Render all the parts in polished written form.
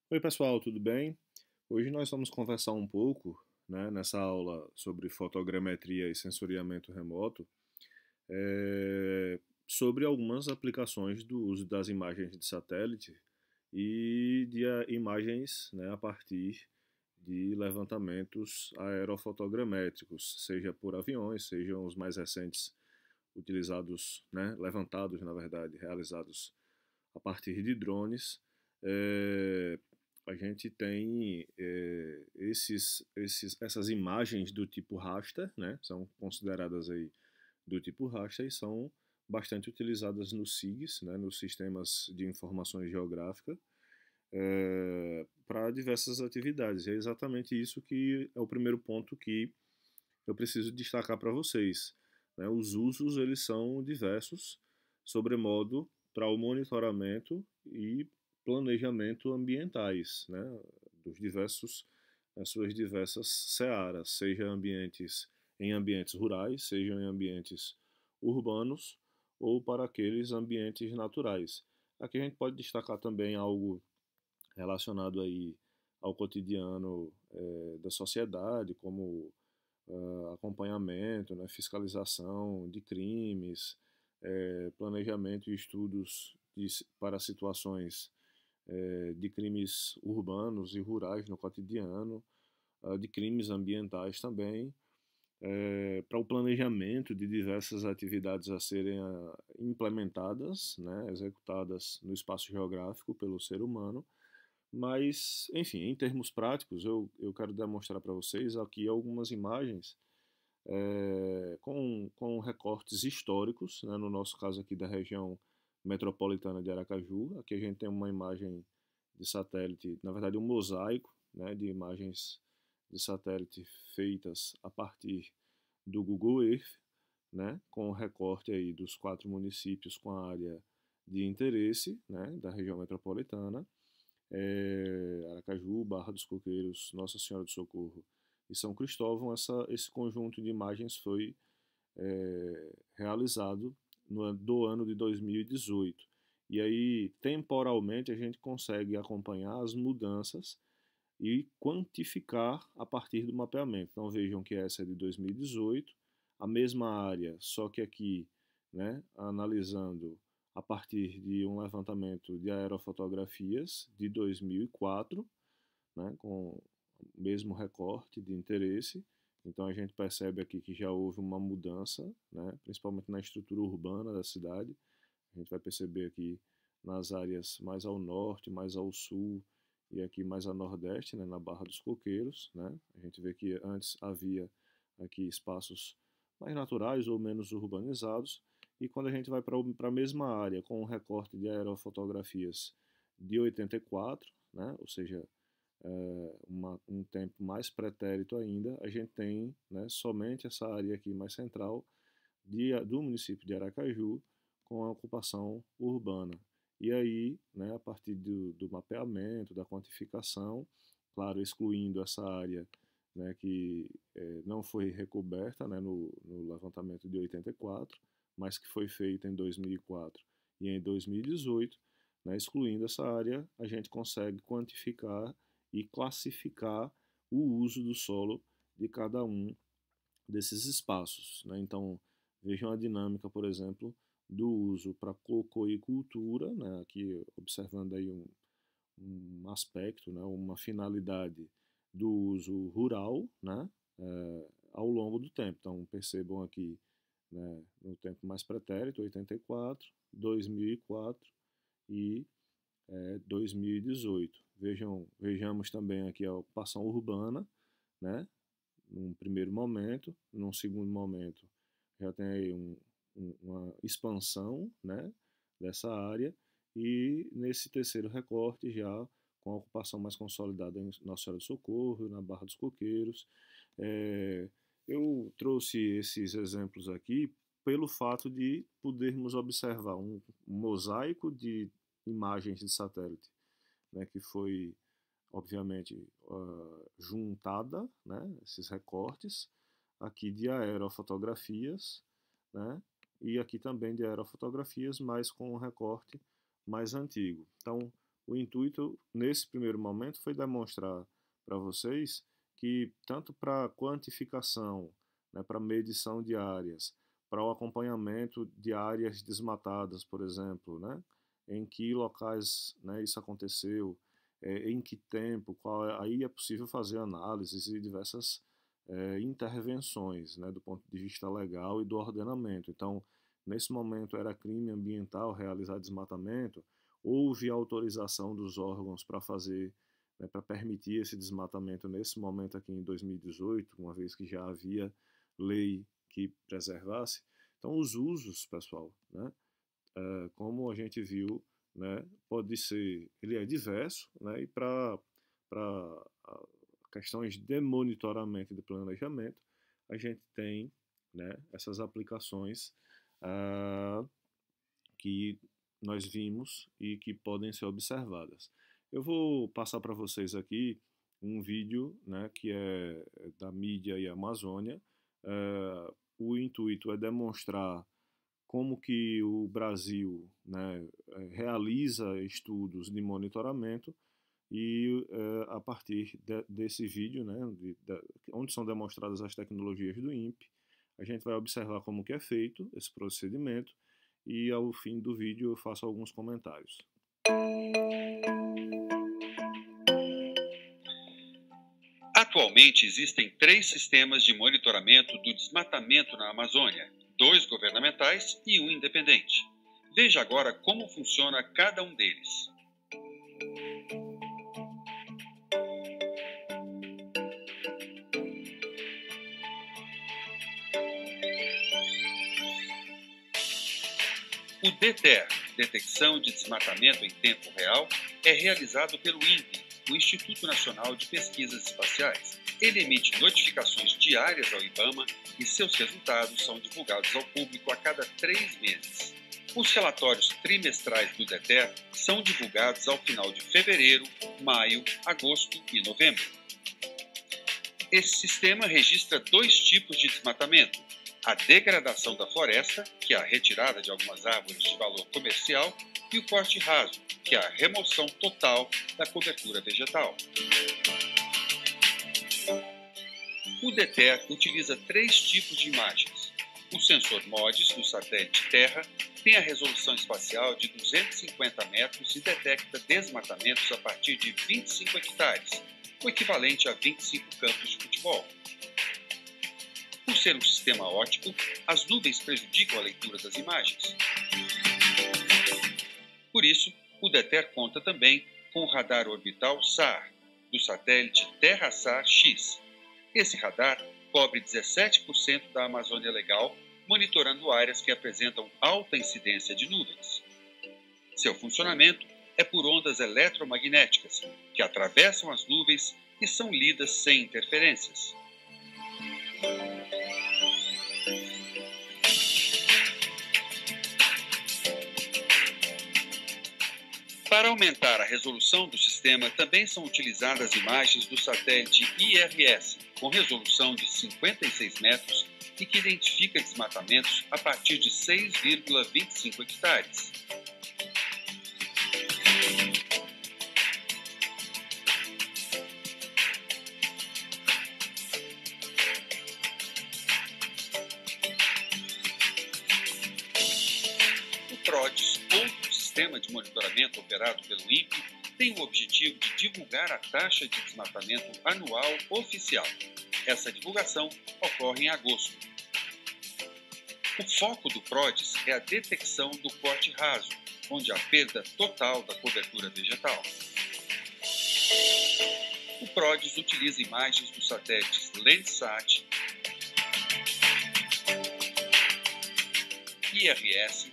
Oi, pessoal, tudo bem? Hoje nós vamos conversar um pouco, né, nessa aula sobre fotogrametria e sensoriamento remoto, sobre algumas aplicações do uso das imagens de satélite e de imagens, né, a partir de levantamentos aerofotogramétricos, seja por aviões, sejam os mais recentes utilizados, né, levantados, na verdade, realizados a partir de drones. É, a gente tem essas imagens do tipo raster, né? São consideradas aí do tipo raster e são bastante utilizadas nos SIGs, né? Nos sistemas de informações geográficas, para diversas atividades. É exatamente isso que é o primeiro ponto que eu preciso destacar para vocês, né? Os usos eles são diversos, sobremodo para o monitoramento e planejamento ambientais, né? Dos diversos, as suas diversas searas, seja em ambientes rurais, sejam em ambientes urbanos ou para aqueles ambientes naturais. Aqui a gente pode destacar também algo relacionado aí ao cotidiano da sociedade, como acompanhamento, né, fiscalização de crimes, planejamento e estudos para situações de crimes urbanos e rurais no cotidiano, de crimes ambientais também, para o planejamento de diversas atividades a serem implementadas, né, executadas no espaço geográfico pelo ser humano. Mas, enfim, em termos práticos, eu quero demonstrar para vocês aqui algumas imagens com recortes históricos, né, no nosso caso aqui da região metropolitana de Aracaju. Aqui a gente tem uma imagem de satélite, na verdade um mosaico, né, de imagens de satélite feitas a partir do Google Earth, né, com o recorte aí dos 4 municípios com a área de interesse, né, da região metropolitana, Aracaju, Barra dos Coqueiros, Nossa Senhora do Socorro e São Cristóvão. Esse conjunto de imagens foi realizado do ano de 2018. E aí, temporalmente, a gente consegue acompanhar as mudanças e quantificar a partir do mapeamento. Então vejam que essa é de 2018, a mesma área, só que aqui, né, analisando a partir de um levantamento de aerofotografias de 2004, né, com o mesmo recorte de interesse. Então a gente percebe aqui que já houve uma mudança, né, principalmente na estrutura urbana da cidade. A gente vai perceber aqui nas áreas mais ao norte, mais ao sul e aqui mais a nordeste, né, na Barra dos Coqueiros, né? A gente vê que antes havia aqui espaços mais naturais ou menos urbanizados, e quando a gente vai para a mesma área com um recorte de aerofotografias de 84, né, ou seja, um tempo mais pretérito ainda, a gente tem, né, somente essa área aqui mais central do município de Aracaju com a ocupação urbana. E aí, né, a partir do mapeamento, da quantificação, claro, excluindo essa área, né, que não foi recoberta, né, no levantamento de 84, mas que foi feita em 2004 e em 2018, né, excluindo essa área, a gente consegue quantificar e classificar o uso do solo de cada um desses espaços, né? Então, vejam a dinâmica, por exemplo, do uso para cocoicultura, né? Aqui observando aí um aspecto, né? Uma finalidade do uso rural, né? Ao longo do tempo. Então, percebam aqui, né, no tempo mais pretérito, 84, 2004 e 2018. Vejamos também aqui a ocupação urbana, né? Num primeiro momento, num segundo momento já tem aí uma expansão, né, dessa área, e nesse terceiro recorte já com a ocupação mais consolidada em Nossa Senhora do Socorro, na Barra dos Coqueiros. É, eu trouxe esses exemplos aqui pelo fato de podermos observar um mosaico de imagens de satélite, né, que foi obviamente juntada, né, esses recortes, aqui de aerofotografias, né, e aqui também de aerofotografias, mas com um recorte mais antigo. Então, O intuito, nesse primeiro momento, foi demonstrar para vocês que, tanto para quantificação, né, para medição de áreas, para o acompanhamento de áreas desmatadas, por exemplo, né, em que locais, né, isso aconteceu, em que tempo, aí é possível fazer análises e diversas intervenções, né, do ponto de vista legal e do ordenamento. Então, nesse momento era crime ambiental realizar desmatamento, houve autorização dos órgãos para fazer, né, para permitir esse desmatamento nesse momento aqui em 2018, uma vez que já havia lei que preservasse. Então, os usos, pessoal, né, como a gente viu, né, pode ser, ele é diverso, né, e para questões de monitoramento e de planejamento, a gente tem, né, essas aplicações ah, que nós vimos e que podem ser observadas. Eu vou passar para vocês aqui um vídeo, né, que é da mídia e Amazônia. O intuito é demonstrar como que o Brasil, né, realiza estudos de monitoramento e a partir desse vídeo, né, onde são demonstradas as tecnologias do INPE, a gente vai observar como que é feito esse procedimento e ao fim do vídeo eu faço alguns comentários. Atualmente existem 3 sistemas de monitoramento do desmatamento na Amazônia, 2 governamentais e um independente. Veja agora como funciona cada um deles. O DTER, Detecção de Desmatamento em Tempo Real, é realizado pelo INPE, o Instituto Nacional de Pesquisas Espaciais. Ele emite notificações diárias ao IBAMA e seus resultados são divulgados ao público a cada 3 meses. Os relatórios trimestrais do DTER são divulgados ao final de fevereiro, maio, agosto e novembro. Esse sistema registra 2 tipos de desmatamento: a degradação da floresta, que é a retirada de algumas árvores de valor comercial, e o corte raso, que é a remoção total da cobertura vegetal. O DTER utiliza 3 tipos de imagens. O sensor MODIS do satélite Terra tem a resolução espacial de 250 metros e detecta desmatamentos a partir de 25 hectares, o equivalente a 25 campos de futebol. Por ser um sistema óptico, as nuvens prejudicam a leitura das imagens. Por isso, o DTER conta também com o radar orbital SAR, do satélite Terra-SAR-X. Esse radar cobre 17% da Amazônia Legal, monitorando áreas que apresentam alta incidência de nuvens. Seu funcionamento é por ondas eletromagnéticas, que atravessam as nuvens e são lidas sem interferências. Para aumentar a resolução do sistema, também são utilizadas imagens do satélite IRS, com resolução de 56 metros e que identifica desmatamentos a partir de 6,25 hectares. O PRODES, outro sistema de monitoramento operado pelo INPE, tem o objetivo de divulgar a taxa de desmatamento anual oficial. Essa divulgação ocorre em agosto. O foco do PRODES é a detecção do corte raso, onde há perda total da cobertura vegetal. O PRODES utiliza imagens dos satélites Landsat, IRS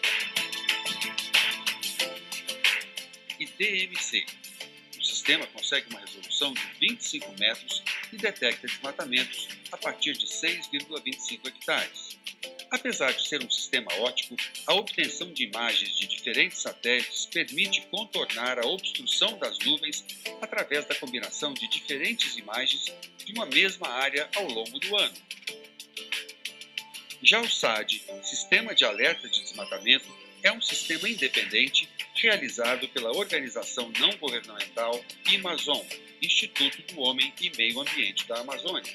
e DMC. O sistema consegue uma resolução de 25 metros e detecta desmatamentos a partir de 6,25 hectares. Apesar de ser um sistema óptico, a obtenção de imagens de diferentes satélites permite contornar a obstrução das nuvens através da combinação de diferentes imagens de uma mesma área ao longo do ano. Já o SAD, Sistema de Alerta de Desmatamento, é um sistema independente realizado pela organização não governamental Amazon, Instituto do Homem e Meio Ambiente da Amazônia.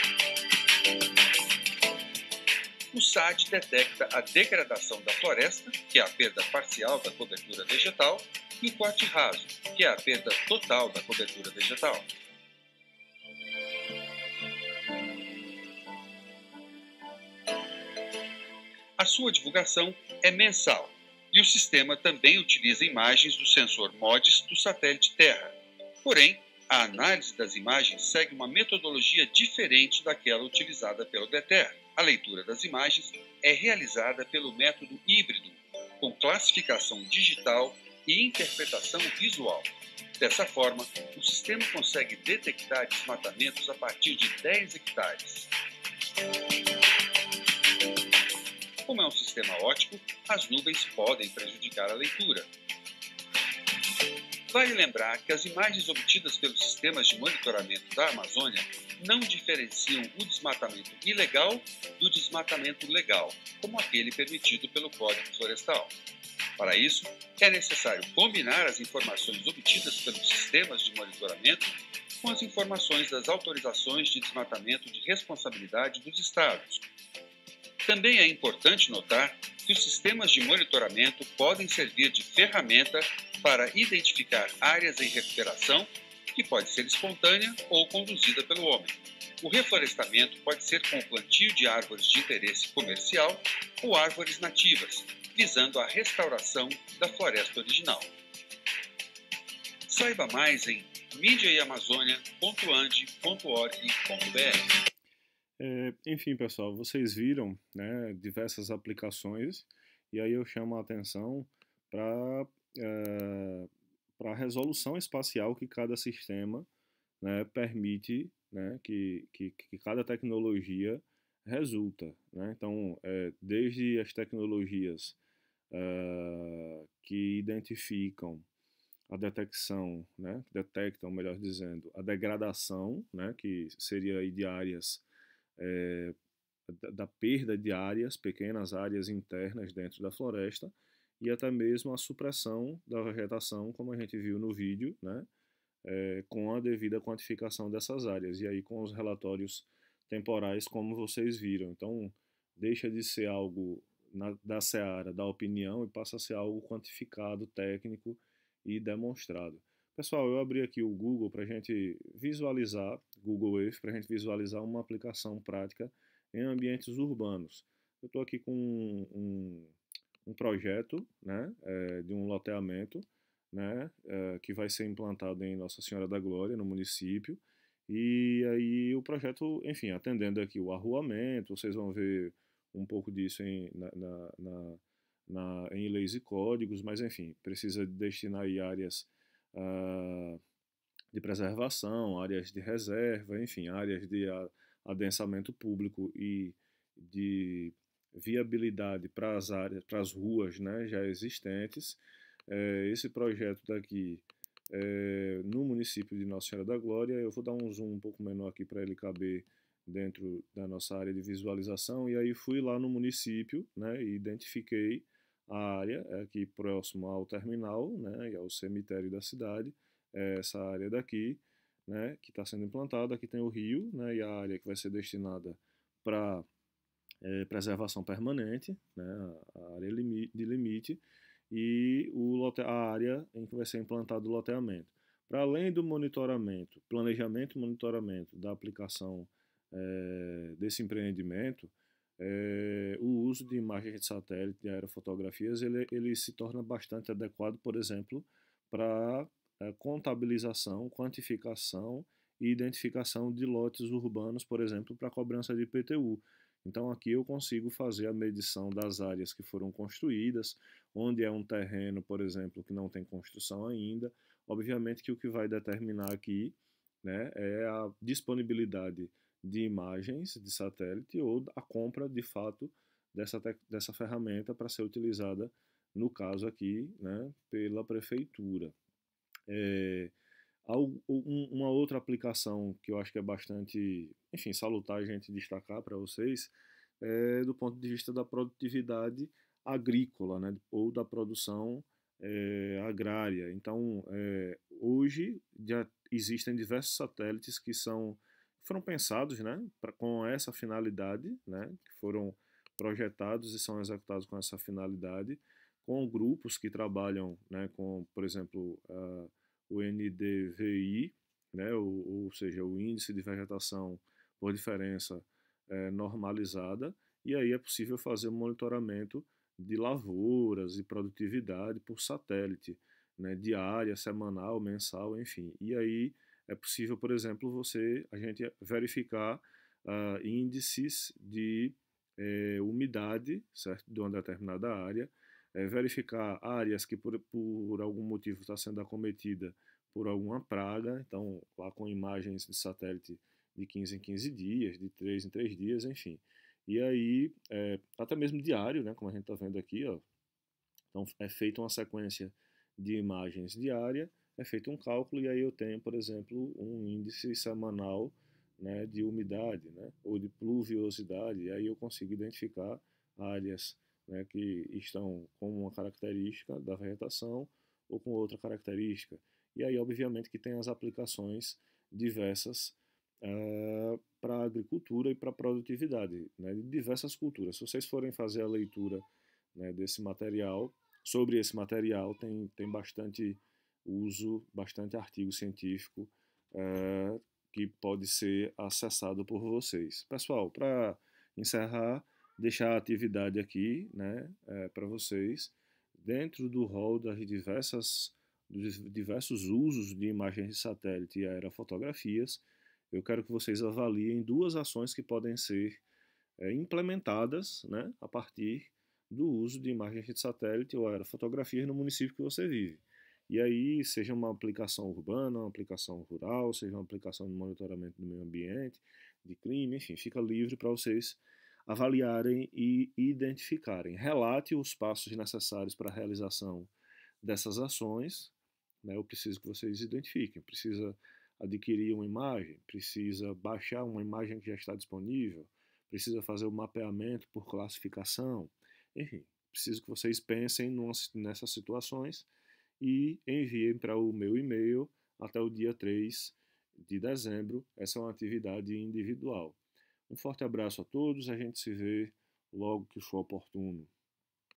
O SAD detecta a degradação da floresta, que é a perda parcial da cobertura vegetal, e o corte raso, que é a perda total da cobertura vegetal. A sua divulgação é mensal e o sistema também utiliza imagens do sensor MODIS do satélite Terra. Porém, a análise das imagens segue uma metodologia diferente daquela utilizada pelo DETER. A leitura das imagens é realizada pelo método híbrido, com classificação digital e interpretação visual. Dessa forma, o sistema consegue detectar desmatamentos a partir de 10 hectares. Como é um sistema óptico, as nuvens podem prejudicar a leitura. Vale lembrar que as imagens obtidas pelos sistemas de monitoramento da Amazônia não diferenciam o desmatamento ilegal do desmatamento legal, como aquele permitido pelo Código Florestal. Para isso, é necessário combinar as informações obtidas pelos sistemas de monitoramento com as informações das autorizações de desmatamento de responsabilidade dos estados. Também é importante notar que os sistemas de monitoramento podem servir de ferramenta para identificar áreas em recuperação, que pode ser espontânea ou conduzida pelo homem. O reflorestamento pode ser com o plantio de árvores de interesse comercial ou árvores nativas, visando a restauração da floresta original. Saiba mais em mediaamazônia.ande.org.br. Enfim, pessoal, vocês viram, né, diversas aplicações, e aí eu chamo a atenção para a resolução espacial que cada sistema, né, permite, né, que cada tecnologia resulta, né? Então, desde as tecnologias que identificam a detecção, né, detectam, melhor dizendo, a degradação, né, que seria aí de áreas, da perda de áreas, pequenas áreas internas dentro da floresta, e até mesmo a supressão da vegetação, como a gente viu no vídeo, né, com a devida quantificação dessas áreas, e aí com os relatórios temporais, como vocês viram. Então, deixa de ser algo da seara da opinião e passa a ser algo quantificado, técnico e demonstrado. Pessoal, eu abri aqui o Google para a gente visualizar, Google Earth, para a gente visualizar uma aplicação prática em ambientes urbanos. Eu estou aqui com um projeto, né, de um loteamento, né, que vai ser implantado em Nossa Senhora da Glória, no município, e aí o projeto, enfim, atendendo aqui o arruamento, vocês vão ver um pouco disso em leis e códigos, mas enfim, precisa destinar aí áreas de preservação, áreas de reserva, enfim, áreas de adensamento público e de viabilidade para as áreas, para as ruas, né, já existentes. Esse projeto daqui no município de Nossa Senhora da Glória, eu vou dar um zoom um pouco menor aqui para ele caber dentro da nossa área de visualização, e aí fui lá no município, né, e identifiquei a área aqui próximo ao terminal, né, e ao cemitério da cidade, essa área daqui, né, que está sendo implantada. Aqui tem o rio, né, e a área que vai ser destinada para preservação permanente, né, a área de limite, e a área em que vai ser implantado o loteamento. Para além do monitoramento, planejamento e monitoramento da aplicação desse empreendimento, o uso de imagens de satélite, de aerofotografias, ele se torna bastante adequado, por exemplo, para contabilização, quantificação e identificação de lotes urbanos, por exemplo, para cobrança de IPTU. Então aqui eu consigo fazer a medição das áreas que foram construídas, onde é um terreno, por exemplo, que não tem construção ainda. Obviamente que o que vai determinar aqui, né, é a disponibilidade de imagens de satélite ou a compra de fato dessa ferramenta para ser utilizada, no caso aqui, né, pela prefeitura. Uma outra aplicação que eu acho que é bastante, enfim, salutar a gente destacar para vocês, do ponto de vista da produtividade agrícola, né, ou da produção agrária. Então, hoje já existem diversos satélites que foram pensados, né, com essa finalidade, né, que foram projetados e são executados com essa finalidade, com grupos que trabalham, né, com, por exemplo, o NDVI, né, ou seja, o Índice de Vegetação por Diferença normalizada, e aí é possível fazer um monitoramento de lavouras e produtividade por satélite, né, diária, semanal, mensal, enfim. E aí é possível, por exemplo, a gente verificar índices de umidade, certo, de uma determinada área, verificar áreas que por algum motivo está sendo acometida por alguma praga, então lá com imagens de satélite de 15 em 15 dias, de 3 em 3 dias, enfim. E aí, até mesmo diário, né, como a gente está vendo aqui, ó, então é feita uma sequência de imagens diária, é feito um cálculo e aí eu tenho, por exemplo, um índice semanal, né, de umidade, né, ou de pluviosidade, e aí eu consigo identificar áreas, né, que estão com uma característica da vegetação ou com outra característica. E aí, obviamente, que tem as aplicações diversas para a agricultura e para a produtividade, né, de diversas culturas. Se vocês forem fazer a leitura, né, desse material, sobre esse material tem bastante uso, bastante artigo científico que pode ser acessado por vocês. Pessoal, para encerrar, deixar a atividade aqui, né, para vocês, dentro do rol dos diversos usos de imagens de satélite e aerofotografias, eu quero que vocês avaliem duas ações que podem ser implementadas, né, a partir do uso de imagens de satélite ou aerofotografias no município que você vive. E aí, seja uma aplicação urbana, uma aplicação rural, seja uma aplicação de monitoramento do meio ambiente, de clima, enfim, fica livre para vocês avaliarem e identificarem. Relate os passos necessários para a realização dessas ações, né? Eu preciso que vocês identifiquem. Precisa adquirir uma imagem, precisa baixar uma imagem que já está disponível, precisa fazer o mapeamento por classificação, enfim, preciso que vocês pensem nessas situações e enviem para o meu e-mail até o dia 3 de dezembro. Essa é uma atividade individual. Um forte abraço a todos, a gente se vê logo que for oportuno.